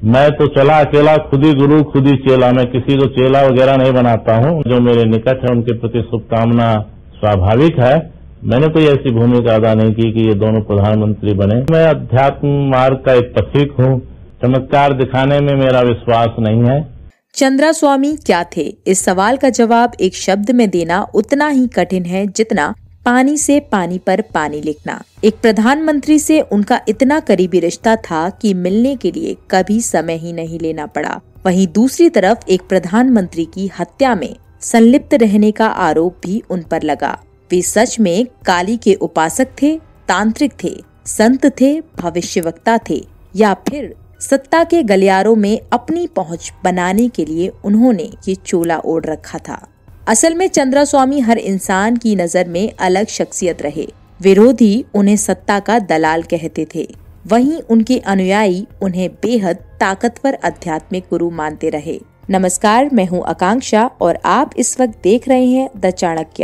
मैं तो चला अकेला, खुद ही गुरु खुद ही चेला। मैं किसी को चेला वगैरह नहीं बनाता हूँ। जो मेरे निकट है उनके प्रति शुभकामना स्वाभाविक है। मैंने कोई ऐसी भूमिका अदा नहीं की कि ये दोनों प्रधानमंत्री बने। मैं अध्यात्म मार्ग का एक पथिक हूँ। चमत्कार दिखाने में मेरा विश्वास नहीं है। चंद्रास्वामी क्या थे? इस सवाल का जवाब एक शब्द में देना उतना ही कठिन है जितना पानी से पानी पर पानी लिखना। एक प्रधानमंत्री से उनका इतना करीबी रिश्ता था कि मिलने के लिए कभी समय ही नहीं लेना पड़ा। वहीं दूसरी तरफ एक प्रधानमंत्री की हत्या में संलिप्त रहने का आरोप भी उन पर लगा। वे सच में काली के उपासक थे, तांत्रिक थे, संत थे, भविष्यवक्ता थे, या फिर सत्ता के गलियारों में अपनी पहुंच बनाने के लिए उन्होंने ये चोला ओढ़ रखा था। असल में चंद्रास्वामी हर इंसान की नजर में अलग शख्सियत रहे। विरोधी उन्हें सत्ता का दलाल कहते थे, वहीं उनके अनुयायी उन्हें बेहद ताकतवर आध्यात्मिक गुरु मानते रहे। नमस्कार, मैं हूं आकांक्षा और आप इस वक्त देख रहे हैं द चाणक्य।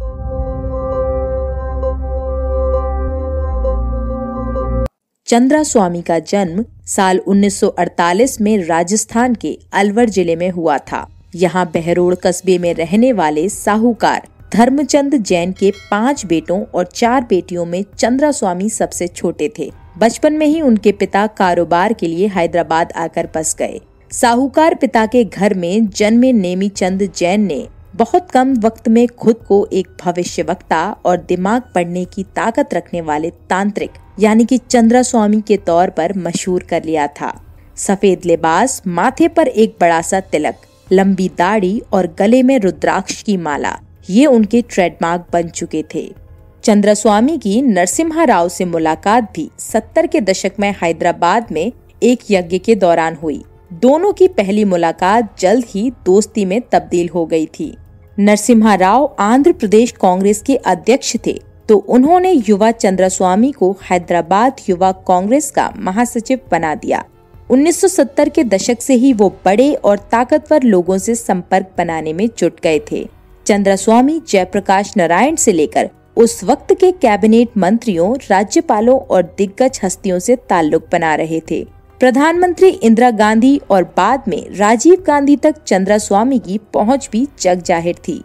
चंद्रास्वामी का जन्म साल 1948 में राजस्थान के अलवर जिले में हुआ था। यहाँ बहरोड़ कस्बे में रहने वाले साहूकार धर्मचंद जैन के 5 बेटों और 4 बेटियों में चंद्रास्वामी सबसे छोटे थे। बचपन में ही उनके पिता कारोबार के लिए हैदराबाद आकर बस गए। साहूकार पिता के घर में जन्मे नेमीचंद जैन ने बहुत कम वक्त में खुद को एक भविष्यवक्ता और दिमाग पढ़ने की ताकत रखने वाले तांत्रिक यानी कि चंद्रास्वामी के तौर पर मशहूर कर लिया था। सफेद लिबास, माथे पर एक बड़ा सा तिलक, लंबी दाढ़ी और गले में रुद्राक्ष की माला, ये उनके ट्रेडमार्क बन चुके थे। चंद्रास्वामी की नरसिम्हा राव से मुलाकात भी 70 के दशक में हैदराबाद में एक यज्ञ के दौरान हुई। दोनों की पहली मुलाकात जल्द ही दोस्ती में तब्दील हो गई थी। नरसिम्हा राव आंध्र प्रदेश कांग्रेस के अध्यक्ष थे, तो उन्होंने युवा चंद्रास्वामी को हैदराबाद युवा कांग्रेस का महासचिव बना दिया। 1970 के दशक से ही वो बड़े और ताकतवर लोगों से संपर्क बनाने में जुट गए थे। चंद्रास्वामी जयप्रकाश नारायण से लेकर उस वक्त के कैबिनेट मंत्रियों, राज्यपालों और दिग्गज हस्तियों से ताल्लुक बना रहे थे। प्रधानमंत्री इंदिरा गांधी और बाद में राजीव गांधी तक चंद्रास्वामी की पहुंच भी जग जाहिर थी।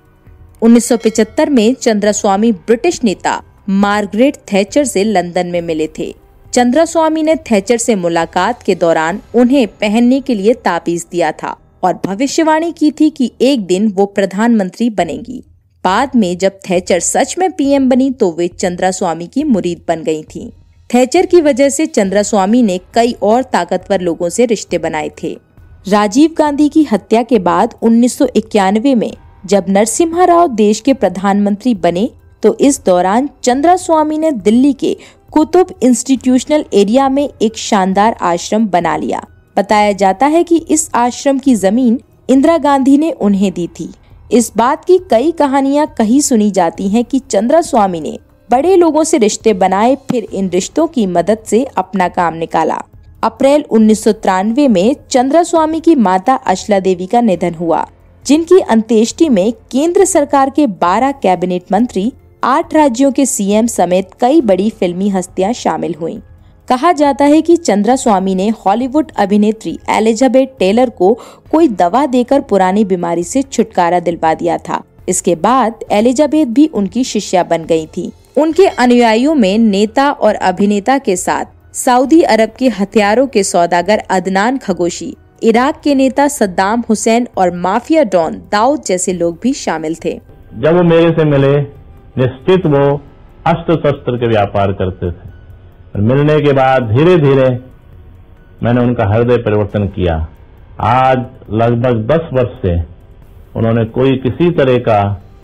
1975 में चंद्रास्वामी ब्रिटिश नेता मार्गरेट थैचर से लंदन में मिले थे। चंद्रास्वामी ने थैचर से मुलाकात के दौरान उन्हें पहनने के लिए ताबीज दिया था और भविष्यवाणी की थी कि एक दिन वो प्रधानमंत्री बनेगी। बाद में जब थैचर सच में पीएम बनी तो वे चंद्रास्वामी की मुरीद बन गई थीं। थैचर की वजह से चंद्रास्वामी ने कई और ताकतवर लोगों से रिश्ते बनाए थे। राजीव गांधी की हत्या के बाद 1991 में जब नरसिम्हा राव देश के प्रधानमंत्री बने तो इस दौरान चंद्रास्वामी ने दिल्ली के कुतुब इंस्टीट्यूशनल एरिया में एक शानदार आश्रम बना लिया। बताया जाता है कि इस आश्रम की जमीन इंदिरा गांधी ने उन्हें दी थी। इस बात की कई कहानियां कही सुनी जाती हैं कि चंद्रास्वामी ने बड़े लोगों से रिश्ते बनाए, फिर इन रिश्तों की मदद से अपना काम निकाला। अप्रैल 1993 में चंद्रास्वामी की माता अचला देवी का निधन हुआ, जिनकी अंत्येष्टि में केंद्र सरकार के 12 कैबिनेट मंत्री, 8 राज्यों के सीएम समेत कई बड़ी फिल्मी हस्तियां शामिल हुईं। कहा जाता है कि चंद्रास्वामी ने हॉलीवुड अभिनेत्री एलिजाबेथ टेलर को कोई दवा देकर पुरानी बीमारी से छुटकारा दिलवा दिया था। इसके बाद एलिजाबेथ भी उनकी शिष्या बन गई थी। उनके अनुयायियों में नेता और अभिनेता के साथ सऊदी अरब के हथियारों के सौदागर अदनान खगोशी, इराक के नेता सद्दाम हुसैन और माफिया डॉन दाऊद जैसे लोग भी शामिल थे। जब वो मेरे से मिले, निश्चित वो अस्त्र शस्त्र के व्यापार करते थे। और मिलने के बाद धीरे धीरे मैंने उनका हृदय परिवर्तन किया। आज लगभग 10 वर्ष से उन्होंने कोई किसी तरह का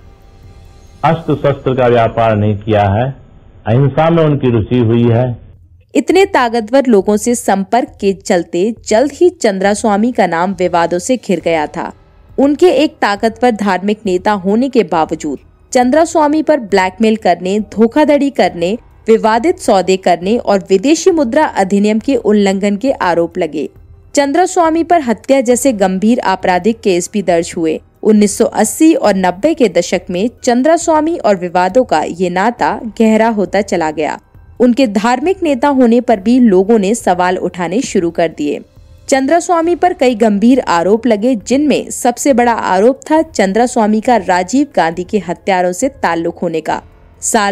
अस्त्र शस्त्र का व्यापार नहीं किया है। अहिंसा में उनकी रुचि हुई है। इतने ताकतवर लोगों से संपर्क के चलते जल्द ही चंद्रास्वामी का नाम विवादों से घिर गया था। उनके एक ताकतवर धार्मिक नेता होने के बावजूद चंद्रास्वामी पर ब्लैकमेल करने, धोखाधड़ी करने, विवादित सौदे करने और विदेशी मुद्रा अधिनियम के उल्लंघन के आरोप लगे। चंद्रास्वामी पर हत्या जैसे गंभीर आपराधिक केस भी दर्ज हुए। 1980 और 90 के दशक में चंद्रास्वामी और विवादों का ये नाता गहरा होता चला गया। उनके धार्मिक नेता होने पर भी लोगों ने सवाल उठाने शुरू कर दिए। चंद्रास्वामी पर कई गंभीर आरोप लगे, जिनमें सबसे बड़ा आरोप था चंद्रास्वामी का राजीव गांधी के हत्यारों से ताल्लुक होने का। साल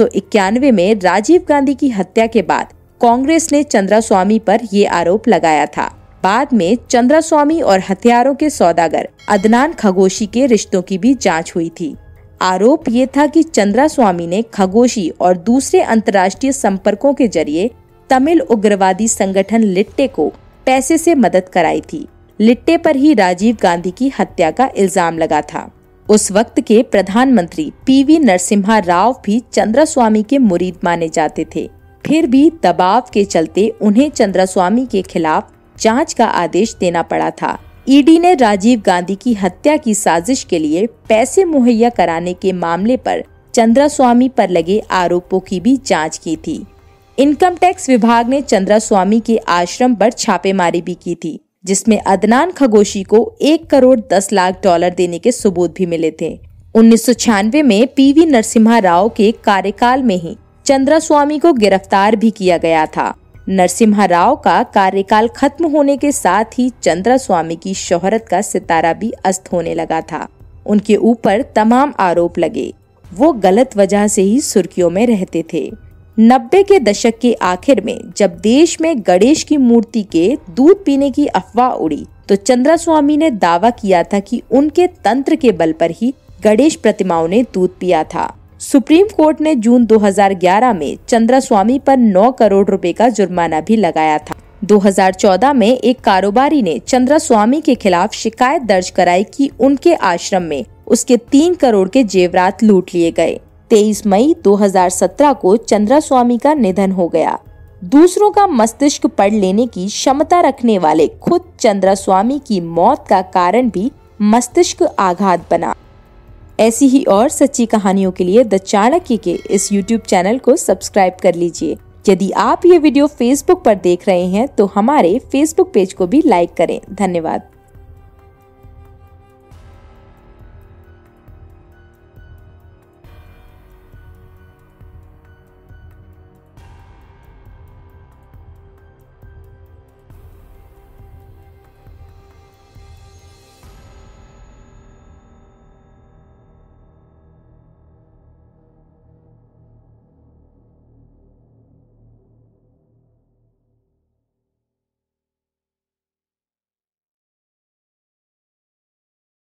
1991 में राजीव गांधी की हत्या के बाद कांग्रेस ने चंद्रास्वामी पर ये आरोप लगाया था। बाद में चंद्रास्वामी और हथियारों के सौदागर अदनान खगोशी के रिश्तों की भी जांच हुई थी। आरोप ये था कि चंद्रास्वामी ने खगोशी और दूसरे अंतर्राष्ट्रीय संपर्कों के जरिए तमिल उग्रवादी संगठन लिट्टे को पैसे से मदद कराई थी। लिट्टे पर ही राजीव गांधी की हत्या का इल्जाम लगा था। उस वक्त के प्रधानमंत्री पीवी नरसिम्हा राव भी चंद्रास्वामी के मुरीद माने जाते थे। फिर भी दबाव के चलते उन्हें चंद्रास्वामी के खिलाफ जांच का आदेश देना पड़ा था। ईडी ने राजीव गांधी की हत्या की साजिश के लिए पैसे मुहैया कराने के मामले पर चंद्रास्वामी पर लगे आरोपों की भी जांच की थी। इनकम टैक्स विभाग ने चंद्रास्वामी के आश्रम पर छापेमारी भी की थी, जिसमें अदनान खगोशी को 1 करोड़ 10 लाख डॉलर देने के सबूत भी मिले थे। 1996 में पीवी नरसिम्हा राव के कार्यकाल में ही चंद्रास्वामी को गिरफ्तार भी किया गया था। नरसिम्हा राव का कार्यकाल खत्म होने के साथ ही चंद्रास्वामी की शोहरत का सितारा भी अस्त होने लगा था। उनके ऊपर तमाम आरोप लगे। वो गलत वजह से ही सुर्खियों में रहते थे। 90 के दशक के आखिर में जब देश में गणेश की मूर्ति के दूध पीने की अफवाह उड़ी, तो चंद्रास्वामी ने दावा किया था कि उनके तंत्र के बल पर ही गणेश प्रतिमाओं ने दूध पिया था। सुप्रीम कोर्ट ने जून 2011 में चंद्रास्वामी पर 9 करोड़ रुपए का जुर्माना भी लगाया था। 2014 में एक कारोबारी ने चंद्रास्वामी के खिलाफ शिकायत दर्ज कराई कि उनके आश्रम में उसके 3 करोड़ के जेवरात लूट लिए गए। 23 मई 2017 को चंद्रास्वामी का निधन हो गया। दूसरों का मस्तिष्क पढ़ लेने की क्षमता रखने वाले खुद चंद्रास्वामी की मौत का कारण भी मस्तिष्क आघात बना। ऐसी ही और सच्ची कहानियों के लिए द चाणक्य के इस YouTube चैनल को सब्सक्राइब कर लीजिए। यदि आप ये वीडियो Facebook पर देख रहे हैं तो हमारे Facebook पेज को भी लाइक करें। धन्यवाद।